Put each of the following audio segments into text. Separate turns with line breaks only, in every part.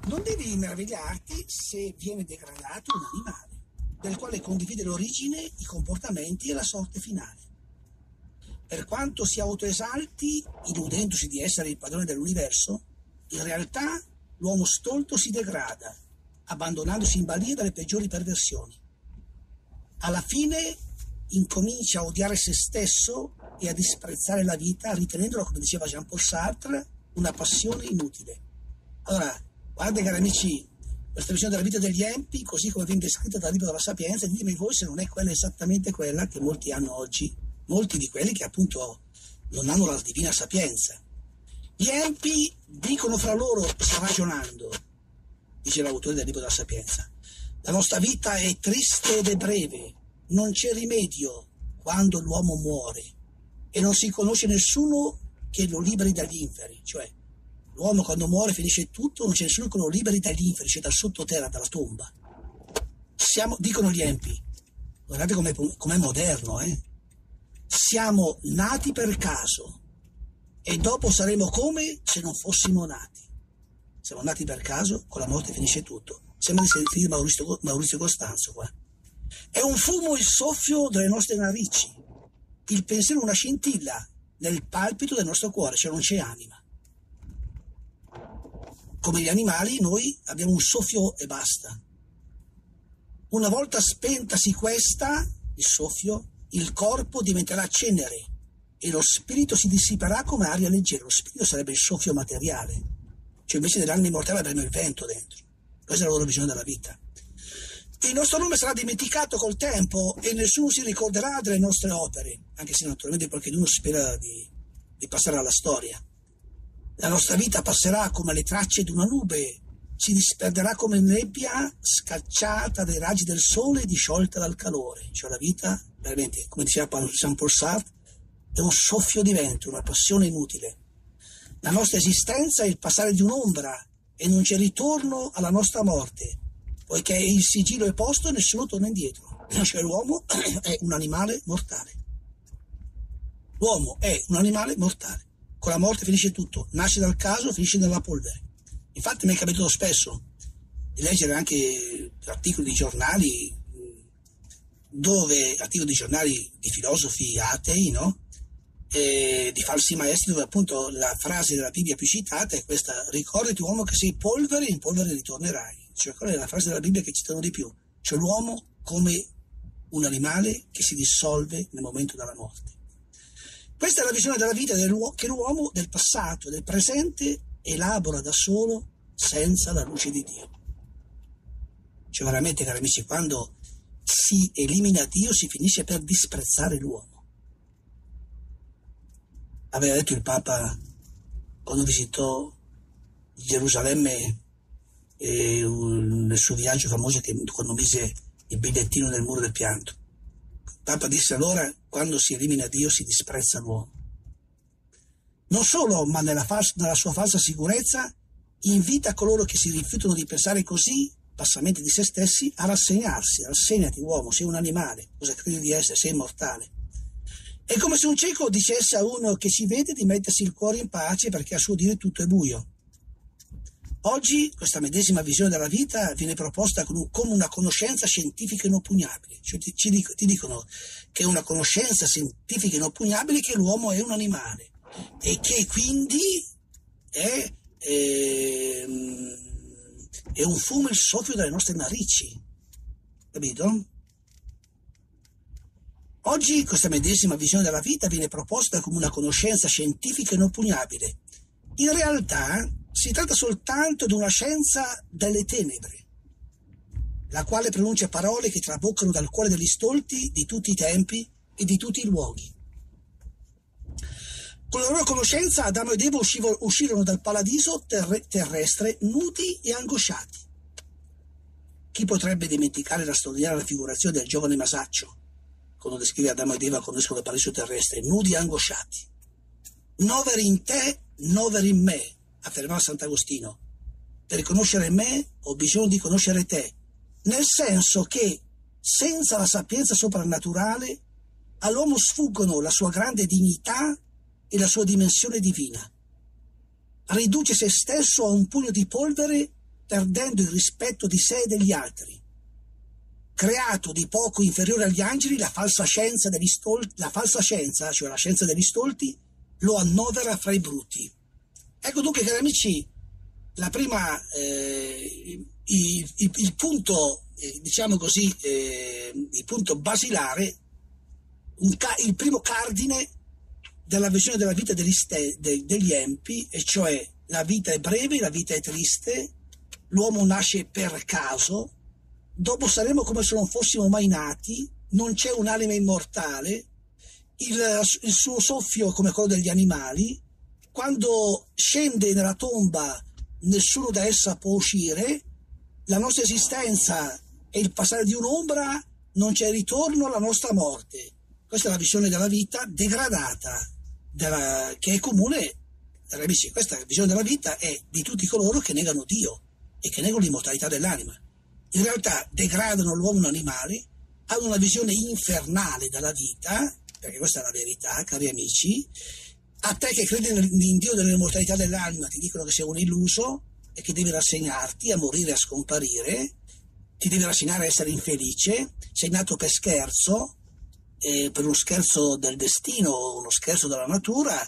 Non devi meravigliarti se viene degradato un animale, del quale condivide l'origine, i comportamenti e la sorte finale. Per quanto si autoesalti, illudendosi di essere il padrone dell'universo, in realtà l'uomo stolto si degrada, abbandonandosi in balia dalle peggiori perversioni. Alla fine incomincia a odiare se stesso e a disprezzare la vita, ritenendola, come diceva Jean-Paul Sartre, una passione inutile. Allora, guardate cari amici, questa visione della vita degli empi, così come viene descritta dal libro della Sapienza, ditemi voi se non è quella esattamente quella che molti hanno oggi, molti di quelli che appunto non hanno la divina sapienza. Gli empi dicono fra loro, ragionando, dice l'autore del libro della Sapienza, la nostra vita è triste ed è breve, non c'è rimedio quando l'uomo muore e non si conosce nessuno che lo liberi dagli inferi, cioè l'uomo quando muore finisce tutto, non c'è nessuno che lo liberi dagli inferi, cioè dal sottoterra, dalla tomba. Dicono gli empi, guardate com'è moderno, siamo nati per caso e dopo saremo come se non fossimo nati. Siamo nati per caso, con la morte finisce tutto. Sembra di sentire Maurizio Costanzo qua. È un fumo il soffio delle nostre narici, il pensiero una scintilla nel palpito del nostro cuore, cioè non c'è anima. Come gli animali noi abbiamo un soffio e basta. Una volta spentasi questa, il soffio, il corpo diventerà cenere e lo spirito si dissiperà come aria leggera. Lo spirito sarebbe il soffio materiale, cioè invece dell'anima immortale avremo il vento dentro. Questa è la loro visione della vita. Il nostro nome sarà dimenticato col tempo e nessuno si ricorderà delle nostre opere, anche se naturalmente qualcuno spera di passare alla storia. La nostra vita passerà come le tracce di una nube, si disperderà come nebbia scacciata dai raggi del sole e disciolta dal calore. Cioè la vita, veramente, come diceva Jean-Paul Sartre, è un soffio di vento, una passione inutile. La nostra esistenza è il passare di un'ombra e non c'è ritorno alla nostra morte, poiché il sigillo è posto e nessuno torna indietro. Cioè l'uomo è un animale mortale. L'uomo è un animale mortale. Con la morte finisce tutto, nasce dal caso, finisce nella polvere. Infatti mi è capitato spesso di leggere anche articoli di giornali di filosofi atei, no? E di falsi maestri, dove appunto la frase della Bibbia più citata è questa: ricordati uomo che sei polvere e in polvere ritornerai. Cioè quella è la frase della Bibbia che citano di più, cioè l'uomo come un animale che si dissolve nel momento della morte. Questa è la visione della vita che l'uomo del passato e del presente elabora da solo senza la luce di Dio. Cioè veramente, cari amici, quando si elimina Dio si finisce per disprezzare l'uomo. Aveva detto il Papa quando visitò Gerusalemme nel suo viaggio famoso, quando mise il bigliettino nel muro del pianto. Il Papa disse allora: quando si elimina Dio si disprezza l'uomo. Non solo, ma nella sua falsa sicurezza invita coloro che si rifiutano di pensare così bassamente di se stessi a rassegnarsi. Rassegnati uomo, sei un animale, cosa credi di essere? Sei immortale. È come se un cieco dicesse a uno che ci vede di mettersi il cuore in pace perché a suo dire tutto è buio. Oggi questa medesima visione della vita viene proposta come una conoscenza scientifica inoppugnabile. Cioè ti dicono che è una conoscenza scientifica inoppugnabile che l'uomo è un animale e che quindi è un fumo il soffio delle nostre narici. Capito? Oggi questa medesima visione della vita viene proposta come una conoscenza scientifica inoppugnabile. In realtà si tratta soltanto di una scienza delle tenebre, la quale pronuncia parole che traboccano dal cuore degli stolti di tutti i tempi e di tutti i luoghi. Con la loro conoscenza Adamo ed Eva uscirono dal paradiso terrestre nudi e angosciati. Chi potrebbe dimenticare la straordinaria raffigurazione del giovane Masaccio, quando descrive Adamo ed Eva quando escono dal paradiso terrestre, nudi e angosciati. Noveri in te, noveri in me, affermava Sant'Agostino. Per conoscere me ho bisogno di conoscere te, nel senso che senza la sapienza soprannaturale all'uomo sfuggono la sua grande dignità e la sua dimensione divina. Riduce se stesso a un pugno di polvere perdendo il rispetto di sé e degli altri. Creato di poco inferiore agli angeli, la falsa scienza, cioè la scienza degli stolti, lo annovera fra i bruti. Ecco dunque, cari amici, la prima, il punto, diciamo così, il punto basilare, il primo cardine della visione della vita degli empi, e cioè la vita è breve, la vita è triste, l'uomo nasce per caso, dopo saremo come se non fossimo mai nati, non c'è un'anima immortale, il suo soffio come quello degli animali, quando scende nella tomba nessuno da essa può uscire, la nostra esistenza è il passare di un'ombra, non c'è ritorno alla nostra morte. Questa è la visione della vita degradata, che è comune, amici. Questa visione della vita è di tutti coloro che negano Dio e che negano l'immortalità dell'anima. In realtà degradano l'uomo in animale, hanno una visione infernale della vita, perché questa è la verità, cari amici. A te che credi in Dio dell'immortalità dell'anima ti dicono che sei un illuso e che devi rassegnarti a morire e a scomparire, ti devi rassegnare a essere infelice, sei nato per scherzo, per uno scherzo del destino, uno scherzo della natura,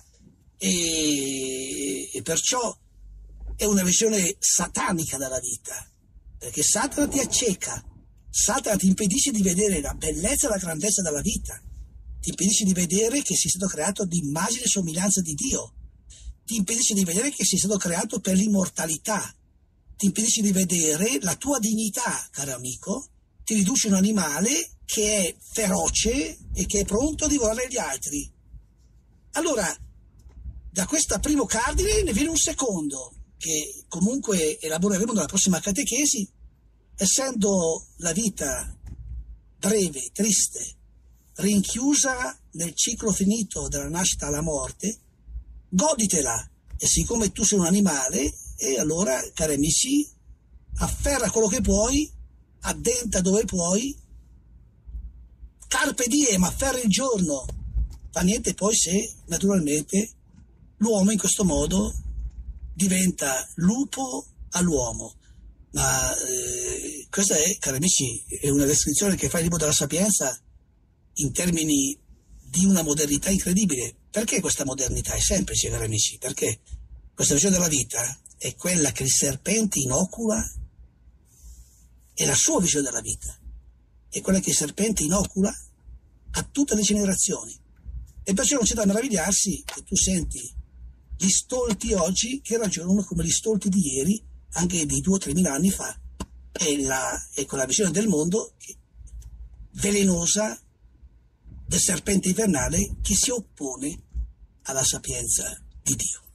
e perciò è una visione satanica della vita, perché Satana ti acceca, Satana ti impedisce di vedere la bellezza e la grandezza della vita, ti impedisce di vedere che sei stato creato di immagine e somiglianza di Dio, ti impedisce di vedere che sei stato creato per l'immortalità, ti impedisce di vedere la tua dignità, caro amico, ti riduce un animale che è feroce e che è pronto a divorare gli altri. Allora, da questo primo cardine ne viene un secondo, che comunque elaboreremo nella prossima catechesi. Essendo la vita breve, triste, rinchiusa nel ciclo finito della nascita alla morte, goditela, e siccome tu sei un animale, e allora, cari amici, afferra quello che puoi, addenta dove puoi, carpe diem, afferra il giorno, fa niente poi se naturalmente l'uomo in questo modo diventa lupo all'uomo. Ma questa è, cari amici, è una descrizione che fa il libro della Sapienza in termini di una modernità incredibile. Perché questa modernità? È semplice, cari amici, perché questa visione della vita è quella che il serpente inocula, è la sua visione della vita, è quella che il serpente inocula a tutte le generazioni. E perciò non c'è da meravigliarsi che tu senti gli stolti oggi che ragionano come gli stolti di ieri, anche di 2 o 3 mila anni fa. È quella visione del mondo velenosa del serpente invernale che si oppone alla sapienza di Dio.